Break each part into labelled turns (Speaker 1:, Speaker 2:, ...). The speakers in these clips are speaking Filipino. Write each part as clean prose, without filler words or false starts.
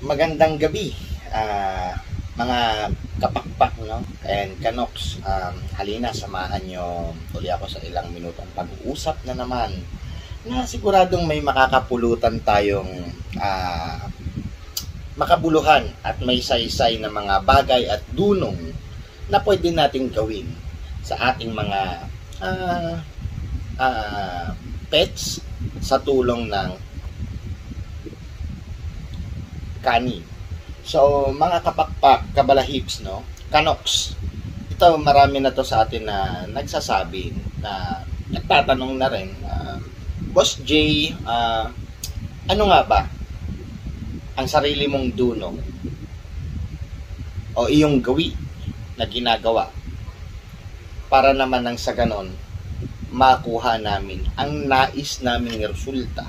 Speaker 1: Magandang gabi, mga kapakpak, no? And kanoks, halina, samahan nyo uli ako sa ilang minutong pag-uusap na naman na siguradong may makakapulutan tayong makabuluhan at may saysay na mga bagay at dunong na pwede nating gawin sa ating mga pets sa tulong ng kanin. So, mga kapakpak, kabalahips, no? Kanoks. Ito, marami na to sa atin na nagsasabi na nagtatanong na rin, Boss J, ano nga ba ang sarili mong dunong o iyong gawi na ginagawa para naman nang sa ganon makuha namin ang nais naming resulta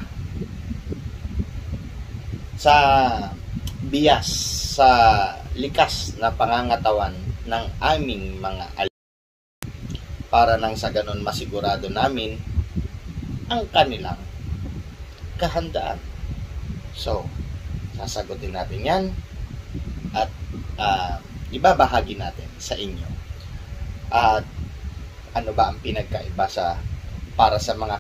Speaker 1: sa bias, sa likas na pangangatawan ng aming mga para nang sa ganon masigurado namin ang kanilang kahandaan. So, sasagutin natin yan at ibabahagi natin sa inyo. At ano ba ang pinagkaiba para sa mga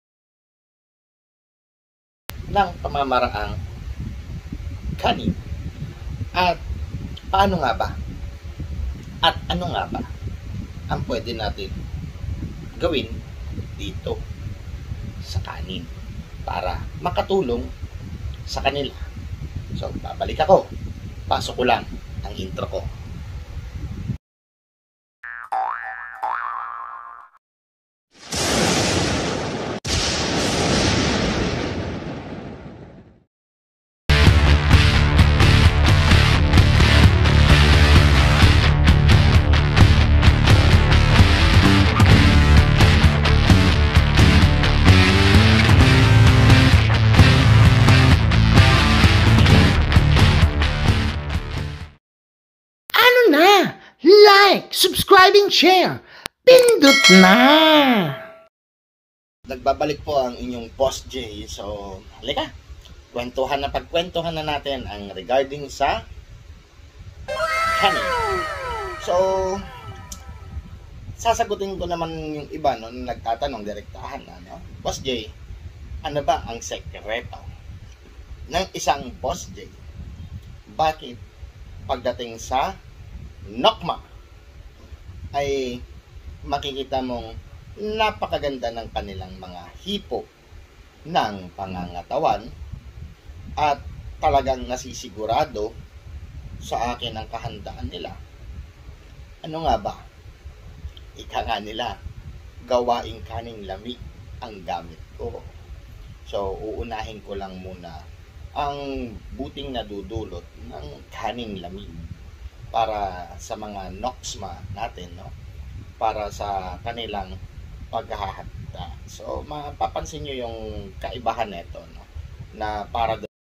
Speaker 1: ng pamamaraang kanin. At paano nga ba? At ano nga ba ang pwede natin gawin dito sa kanin para makatulong sa kanila? So, babalik ako. Pasok ko lang ang intro ko.
Speaker 2: Like, subscribe, and share. Pindot na!
Speaker 1: Nagbabalik po ang inyong Boss J. So, halika. Pagkwentuhan na natin ang regarding sa kanin. So, sasagutin ko naman yung iba no, nagtatanong direktahan na, no? Boss J, ano ba ang sekreto ng isang Boss J? Bakit pagdating sa Nokma ay makikita mong napakaganda ng kanilang mga hipo ng pangangatawan at talagang nasisigurado sa akin ang kahandaan nila? Ano nga ba? Ika nga nila, gawaing kaning lamig ang gamit ko. So, uunahin ko lang muna ang buting nadudulot ng kaning lamig para sa mga noksma natin, no? Para sa kanilang paghahanda. So, mapapansin nyo yung kaibahan nito, no? Na para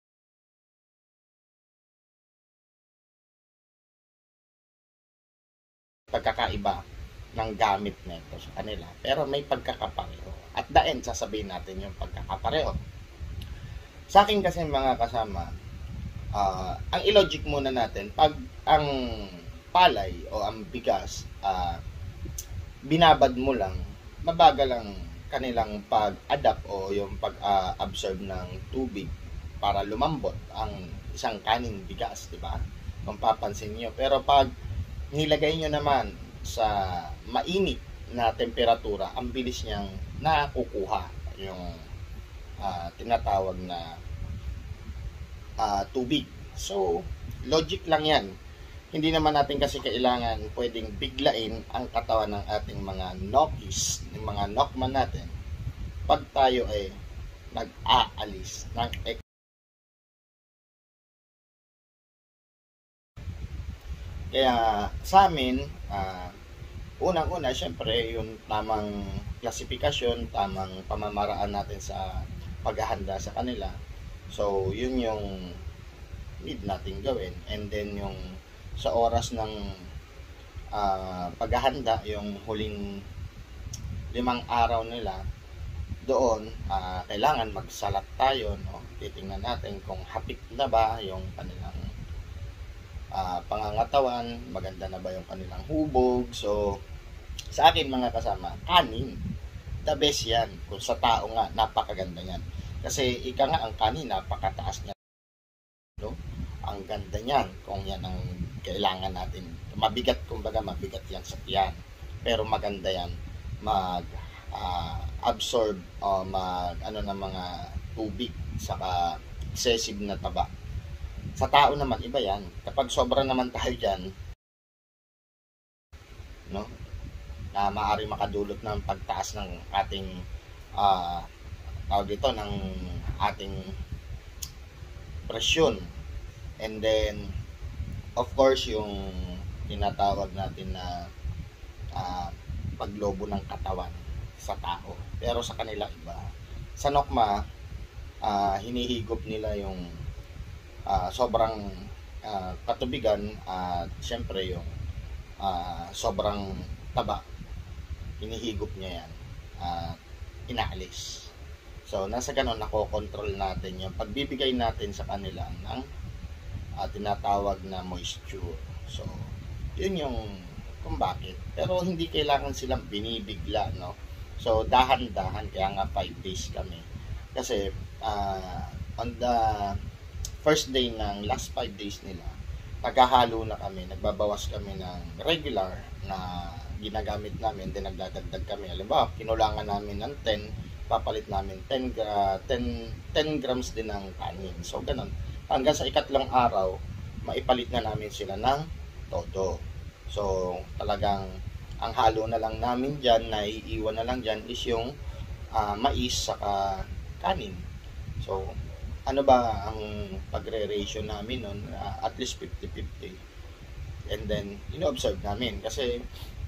Speaker 1: pagkakaiba ng gamit nito sa kanila. Pero may pagkakapareho. At the end, sasabihin natin yung pagkakapareho. Sa akin kasi mga kasama, ang illogic muna natin, pag ang palay o ang bigas, binabad mo lang, mabagal ang kanilang pag-adapt o yung pag-absorb ng tubig para lumambot ang isang kaning bigas, di ba? Kung papansin nyo. Pero pag nilagay nyo naman sa mainit na temperatura, ang bilis niyang nakukuha yung tinatawag na tubig. So, logic lang yan. Hindi naman natin kasi kailangan pwedeng biglain ang katawan ng ating mga nokis, ng mga nokman natin, pag tayo ay nag-aalis ng kaya sa amin, unang-una, syempre, yung tamang klasifikasyon, tamang pamamaraan natin sa paghahanda sa kanila. So, yun yung need natin gawin. And then, yung sa oras ng paghahanda, yung huling 5 araw nila, doon kailangan magsalat tayo, no? titingnan natin kung hapit na ba yung kanilang pangangatawan, maganda na ba yung kanilang hubog. So, sa akin mga kasama, kanin. The best yan. Kung sa tao nga, napakaganda yan. Kasi ika nga, ang kanin, napakataas niya. No? Ang ganda niyan kung yan ang kailangan natin. Mabigat, kumbaga mabigat yan sa tiyan. Pero maganda yan mag-absorb o ng mga tubig saka excessive na taba. Sa tao naman, iba yan. Kapag sobra naman tayo dyan, no? Na maaari makadulot ng pagtaas ng ating tawag dito, ng ating presyon. And then, of course, yung tinatawag natin na paglobo ng katawan sa tao. Pero sa kanila iba. Sa Nokma, hinihigop nila yung sobrang katubigan at syempre yung sobrang taba. Hinihigop niya yan at inaalis. So, nasa ganon, nakokontrol natin yung pagbibigay natin sa kanila ng tinatawag na moisture. So, yun yung kung bakit. Pero hindi kailangan silang binibigla, no? So, dahan-dahan, kaya nga 5 days kami. Kasi, on the first day ng last 5 days nila, naghahalo na kami, nagbabawas kami ng regular na ginagamit namin, then nagdadagdag kami. Halimbawa, kinulangan namin ng 10, papalit namin 10 grams din ng kanin. So, ganun. Hanggang sa ikatlong araw, maipalit na namin sila ng todo. So, talagang ang halo na lang namin dyan, na iiwan na lang dyan is yung mais saka kanin. So, ano ba ang pagre-ratio namin nun? At least 50-50. And then, ino-observe namin. Kasi,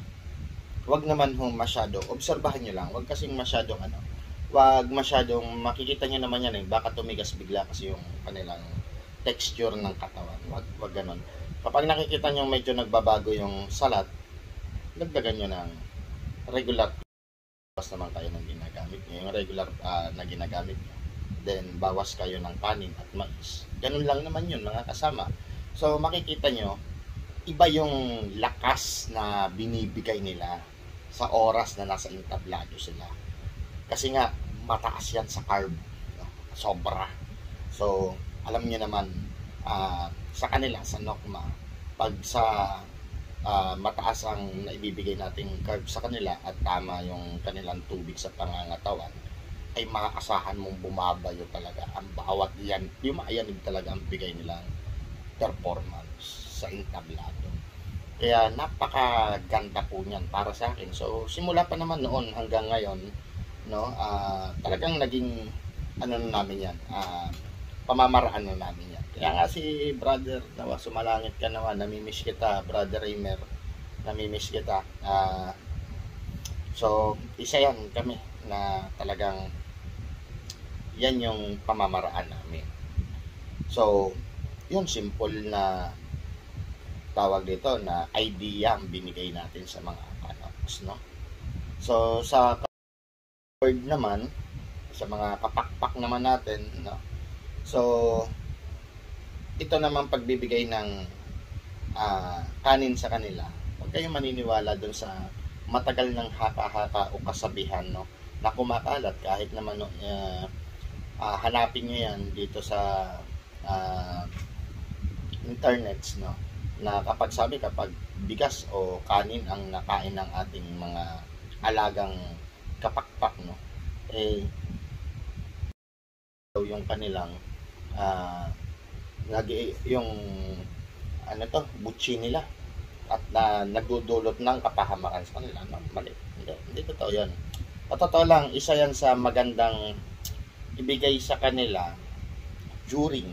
Speaker 1: wag naman masyado, obserbahan nyo lang, wag kasing masyadong wag masyadong, makikita nyo naman yan baka tumigas bigla kasi yung kanilang texture ng katawan, wag ganon. Kapag nakikita nyo medyo nagbabago yung salat, dagdagan nyo ng regular, bawas naman kayo ng ginagamit nyo, yung regular na ginagamit nyo, then bawas kayo ng kanin at mais, ganun lang naman yun mga kasama. So makikita nyo, iba yung lakas na binibigay nila sa oras na nasa entablado sila. Kasi nga, mataas yan sa carb. No? Sobra. So, alam niyo naman, sa kanila, sa Nokma, pag sa mataas ang naibibigay nating carb sa kanila at tama yung kanilang tubig sa pangangatawan, ay makakasahan mong bumabayo talaga ang bawat yan. Yumayanig talaga ang bigay nilang performance sa entablado. Kaya napakaganda po niyan para sa akin. So simula pa naman noon hanggang ngayon, no, talagang naging namin yan, pamamaraan na namin yan. Kaya nga si brother nawa, sumalangit ka naman, namimiss kita brother Reimer, namimiss kita. So isa yan kami na talagang yan yung pamamaraan namin. So yun, simple na tawag dito na idea ang binigay natin sa mga kanaps, no? So sa word naman, sa mga kapakpak naman natin, no? So ito naman pagbibigay ng kanin sa kanila, huwag kayong maniniwala dun sa matagal ng haka-haka o kasabihan, no, na kumakalat. Kahit naman hanapin nyo yan dito sa internets, no, na kapag bigas o kanin ang nakain ng ating mga alagang kapakpak, no, yung kanilang yung butchi nila at nagdudulot ng kapahamakan sa kanila, no? Mali. Hindi totoo yan. Totoo lang, isa yan sa magandang ibigay sa kanila during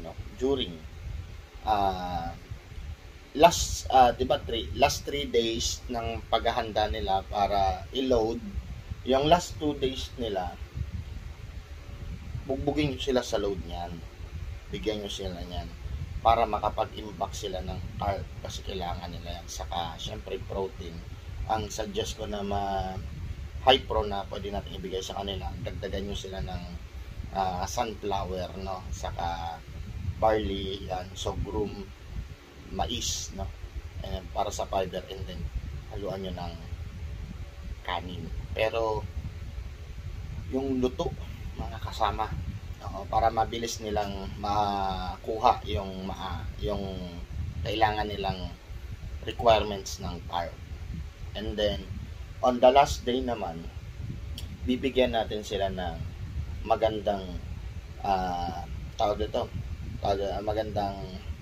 Speaker 1: last 3 days ng paghahanda nila para i-load. Yung last 2 days nila, bugbugin nyo sila sa load niyan, bigyan nyo sila niyan para makapag-imbak sila ng carb, kasi kailangan nila yan. Saka syempre protein, ang suggest ko na high pro na pwede natin ibigay sa kanila, dagdagan nyo sila ng sunflower, no, saka barley, yan, sorghum, mais, no, and para sa fiber, and then haluan nyo ng kanin. Pero yung luto, mga kasama, para mabilis nilang makuha yung kailangan nilang requirements ng carb. And then on the last day naman, bibigyan natin sila ng magandang magandang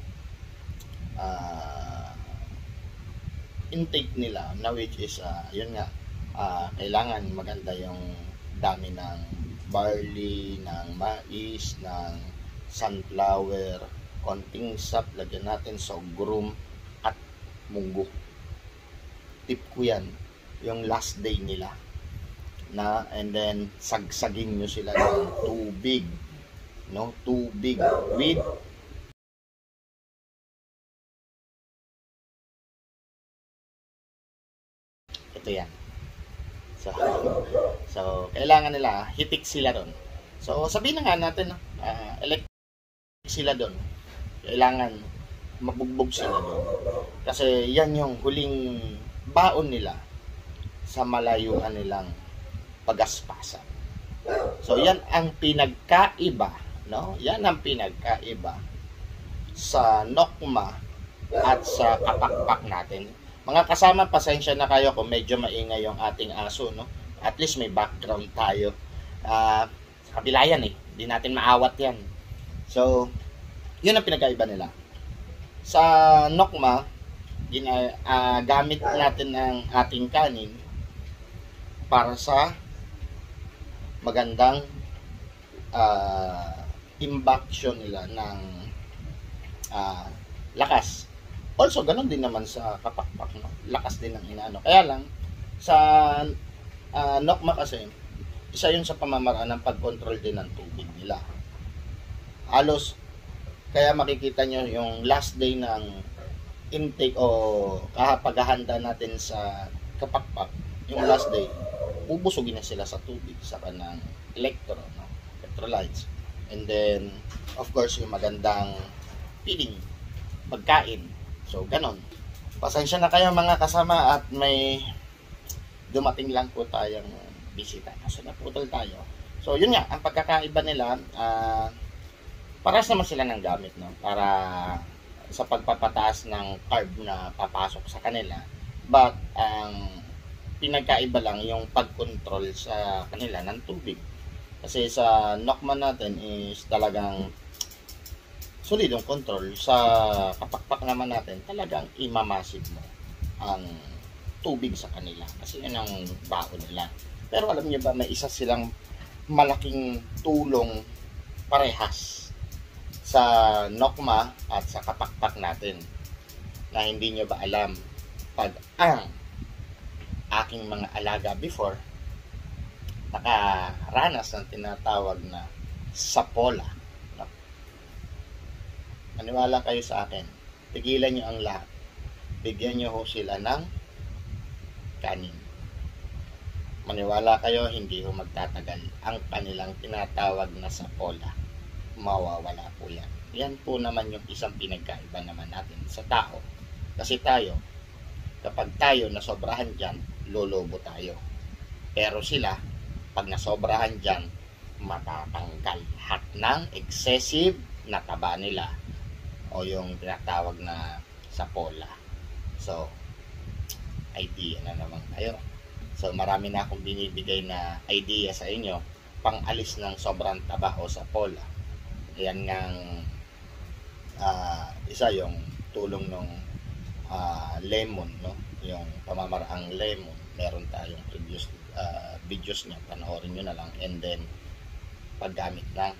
Speaker 1: intake nila, na which is yun nga, kailangan maganda yung dami ng barley, ng mais, ng sunflower, konting sap, lagyan natin sorghum at munggo. Tip ko yan, yung last day nila na, and then sagsagin nyo sila ng tubig, no, tubig with ito yan. So kailangan nila, hitik sila doon. So sabihin na nga natin, electric sila doon. Kailangan mabugbog sila doon. Kasi yan yung huling baon nila sa malayuan nilang pagaspasan. So yan ang pinagkaiba, no? Yan ang pinagkaiba sa nokma at sa kapakpak natin. Mga kasama, pasensya na kayo kung medyo maingay yung ating aso, no? At least may background tayo. Sa kabila yan eh. Hindi natin maawat yan. So, yun ang pinagkaiba nila. Sa nokma, gamit natin ang ating kanin para sa magandang imbaction nila ng lakas. Also, ganun din naman sa kapakpak, no? Lakas din ng inaano. Kaya lang, sa nokma kasi, isa yun sa pamamaraan ng pag-control din ng tubig nila. Halos, kaya makikita nyo yung last day ng intake o paghahanda natin sa kapakpak, yung last day, bubusugin na sila sa tubig, sa kanang electrolytes. And then, of course, yung magandang feeding, pagkain. So, ganon. Pasensya na kayo mga kasama at may dumating lang po tayong bisita. So, naputol tayo. So, yun nga, ang pagkakaiba nila, paras naman sila ng gamit, no? Para sa pagpapataas ng carb na papasok sa kanila. But, ang pinagkaiba lang yung pag-control sa kanila ng tubig. Kasi sa nokma natin is talagang solidong control. Sa kapakpak naman natin, talagang imamasid mo ang tubig sa kanila. Kasi yun ang baon nila. Pero alam niyo ba, may isa silang malaking tulong parehas sa nokma at sa kapakpak natin na hindi nyo ba alam. Pag ang aking mga alaga before nakaranas ng tinatawag na sapola, no? Maniwala kayo sa akin, tigilan nyo ang lahat, bigyan nyo ho sila ng kanin. Maniwala kayo, hindi ho magtatagal ang kanilang tinatawag na sapola, mawawala po yan. Yan po naman yung isang pinagkaiba naman natin sa tao. Kasi tayo, kapag tayo nasobrahan dyan, lolobo tayo. Pero sila, pag nasobrahan dyan, matatanggal lahat ng excessive na taba nila o yung tinatawag na sapola. So, idea na naman kayo. So, marami na akong binibigay na idea sa inyo pang alis ng sobrang taba o sapola. Yan ngang isa yung tulong ng lemon, no? Yung pamamaraang lemon. Meron tayong previous videos niya, panoorin nyo na lang. And then paggamit ng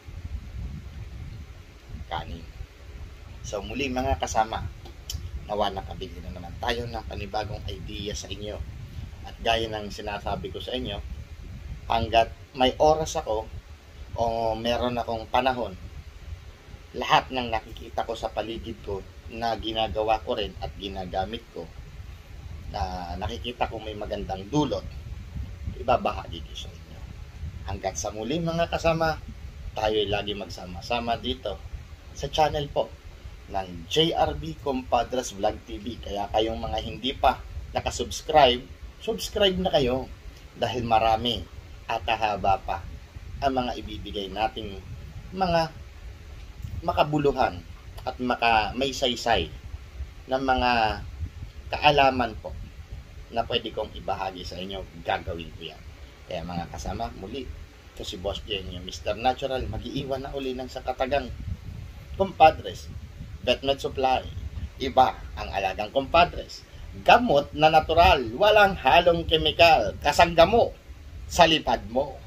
Speaker 1: kanin. So muli mga kasama, nawa nakabili na naman tayo ng panibagong idea sa inyo. At gaya ng sinasabi ko sa inyo, hanggat may oras ako o meron akong panahon, lahat ng nakikita ko sa paligid ko na ginagawa ko rin at ginagamit ko, na nakikita ko may magandang dulot, ibabahagi ko sa inyo. Hanggat sa muli mga kasama, tayo lagi magsama-sama dito sa channel po ng JRB Compadres Vlog TV. Kaya kayong mga hindi pa nakasubscribe, subscribe na kayo dahil marami at hahaba pa ang mga ibibigay nating mga makabuluhan at may saysay ng mga kaalaman po na pwede kong ibahagi sa inyo. Gagawin ko yan. Kaya mga kasama, muli ito si Boss J, yung Mr. Natural, mag-iiwan na uli ng sa katagang Compadres Vetmed Supply. Iba ang alagang Compadres, gamot na natural, walang halong kemikal, kasanggamo sa lipad mo.